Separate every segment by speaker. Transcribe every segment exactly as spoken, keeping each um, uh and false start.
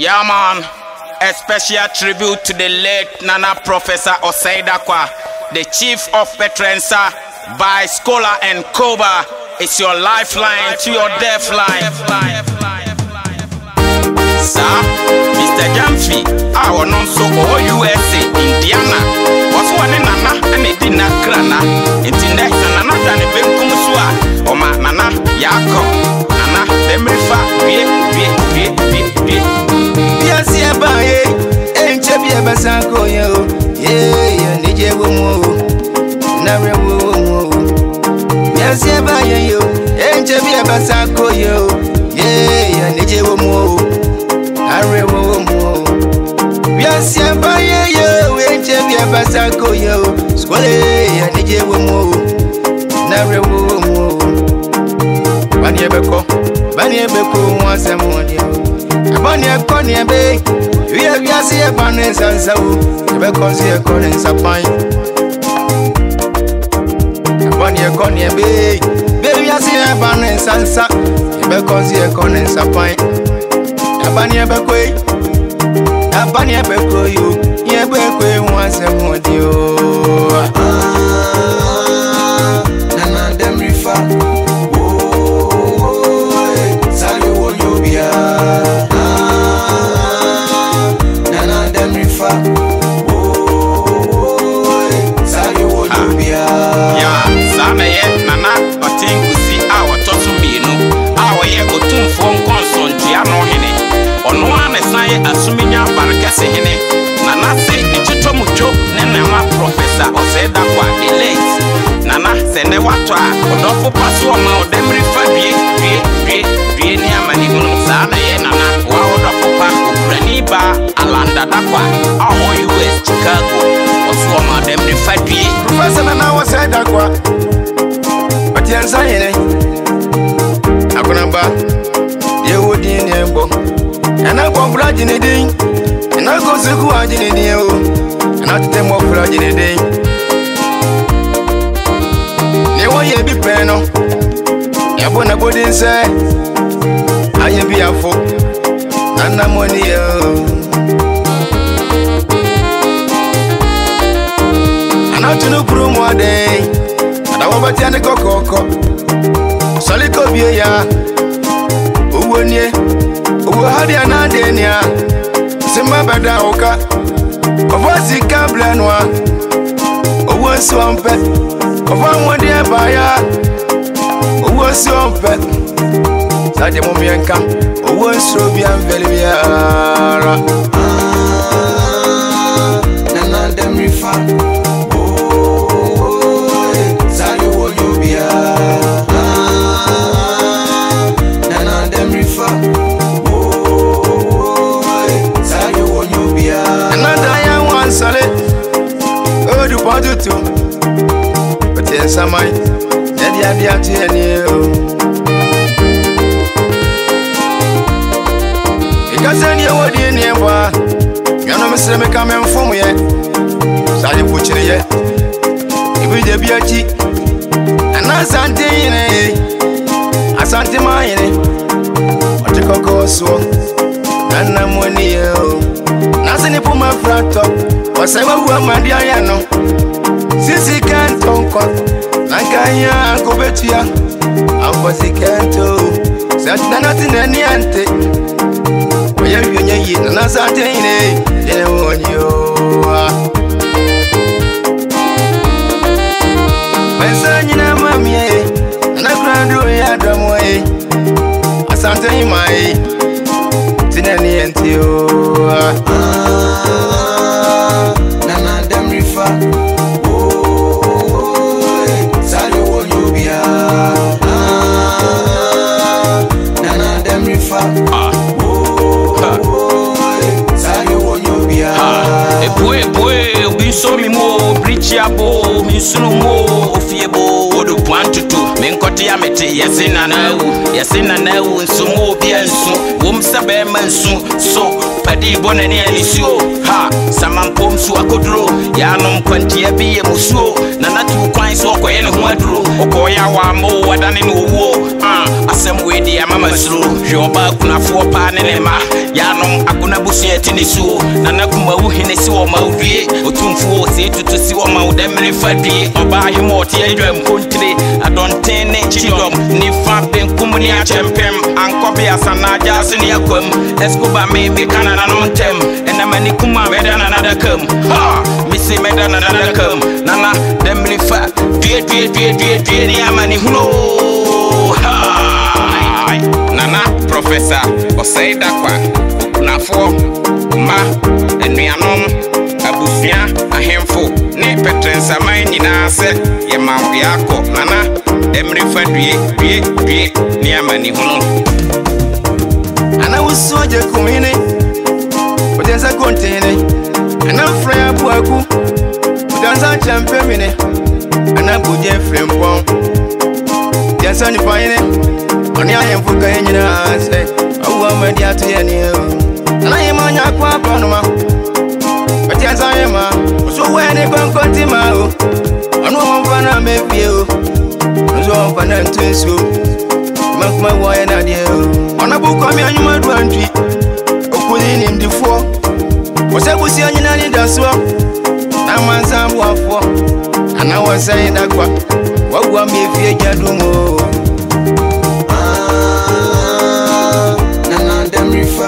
Speaker 1: Yeah, man. A special tribute to the late Nana Professor Osei Darkwa, the chief of Patriensa by Skola and Koba. It's your lifeline to your death line. Sir, Mister Jamfi, our non so U S A, Indiana, was one in Nana and it did not crana. Intinex and Nana than a Benkumusua, or my Nana Yako, Nana, Demrifa, be, be, be, be, be. Yes, yeah, by ain't Chabia Basanko, yo, yeah, Nije Womo, Nara Womo. Yes, yeah, by you, ain't Chabia Basanko, yo, yeah, Nije Womo. Are womo. Yes, yeah, by you, ain't Chabia Basanko, yo, Skola, Nije Womo, Nara Womo. Banyabeko, Banyabeko, once a morning. Abanya konya be, we have yasi a banes and so, never consider Collins a pine. Abanya konya be, baby yasi a banes and so, never consider Collins a pine. Abanya bekwe, Abanya beko you, ye bekwe once a modio. Nana dem rifa. Asuminya barakase hene Nana se nichito mucho nene wa Professor Osei Darkwa the late Nana se ne watwa odofo paso ma odemri fa bie bie bie bie ni amani hunu sana ye Nana wa odofo pa okurani ba Alanda Darkwa aho U S Chicago oso ma odemri fa bie Professor Nana Osei Darkwa Patriensa hene akona ba ye wodi ni embo. And I go blood in a day, and I go to go out in a day, and I take more blood in a day. Never ye be penal. You want a good inside. I am be a folk, and I'm on you. And I to no broom one day, and I want to take a cocoa. Solico be ya. Who won ye? Uwe hadi anadenia Sima bada oka Ovasi kablanwa Uwe swampe Ova mwadi ebaya Uwe swampe Sade mumienka Uwe srobi anvelibiyara Nana dem rifa Sade wonyobia Nana dem rifa Sale, oh, du pas du tout. Peut-être ça m'a dit, il y a des ateliers. Et quand c'est n'y a pas de n'y a pas, il y a un monsieur qui a même fumé. Ça y est, vous tirez. Et puis des biati, un asante yene, asante ma yene. On te coco so, un amoni yo. Nasini pour ma frato. Wasema huwa mandiayano Sisi kanto nkwa Nankanya kubetuya Ambosi kanto Satina nati nani ante Oye vyonye yi Nana sante ine Jene wonyo Mensa njina mamye Nana kurandu ya damwe Asante imae Tina ni ente yo Nana dem rifa oh sale wonyobia Nana dem rifa oh sale wonyobia Ebwe ebwe obiso mi mo brichiabo misunu mo ofiebo odo plantutu menkoti ya mete yesina na wu yesina na wu nsumo bia nsu wom sabe mansu so padi bonani alisuo ha samampom so akodro ya nom kwantia bi ye musuo na natu kwan so okoye ne ho aduro okoya wa mo wadane no wo ah asem we di amama suro hwe oba kunafo pa ne ne ma ya nom akuna busu etini suo na nakuma wo hene si wo maudie otumfuo se tutu si wo maudemre fadie oba himo tie adwam kontre adonten ne chidom ni fa benkum ni achempem ankobe asana jase ni akwam eskuba me be kanana no ntem ena mani kuma weda na nada kam ha misi meda na nada kam nana demri fa die die die die die ni amani huno ha nana professor Osei Darkwa nafo ma enuanom abusua ahemfo ne Patriensa man nyina se ye mawo yako nana demri fa die die die ni amani huno ana usoje kumine Patriensa kontene ana frère buaku danza champion mine ana buje frempon Patriensa ni fine oni ayemfo kan nyina se awu amadi ato ye ne ana yema nya kwa panoma Patriensa yema so we ne konkonti ma o onu mo fa na mefie o so fa na ntunsu makuma wo ye na de o ona bu ko mi anyuma du antwi okuni ni ndifo wose busi anyina ni daso na mansa boafo ana Osei Darkwa wagwa mefie jadumo ah nana demrifa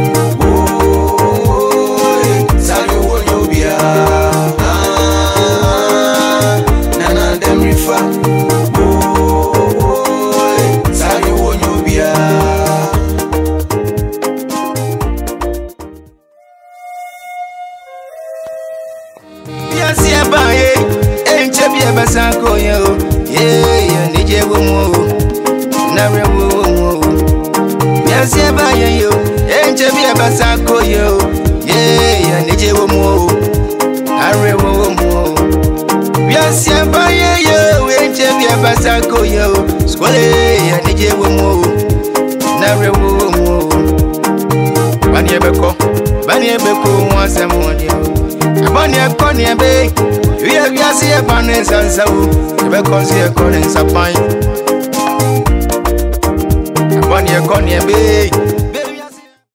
Speaker 1: Sanko yo, yeah, yeah, nije wo mo, na re wo mo. Yes, yeah, ba yo, enje bi eba sanko yo, yeah, yeah, nije wo mo, na re wo mo. Yes, yeah, ba yo, enje bi eba sanko yo, Skola, yeah, nije wo mo, na re wo mo. Bani ebeko, bani ebeko, wa se mo di. Bani eko ni ebe. We have ya see a banner sansa wo ebe konsi e konen sapan abani e konye be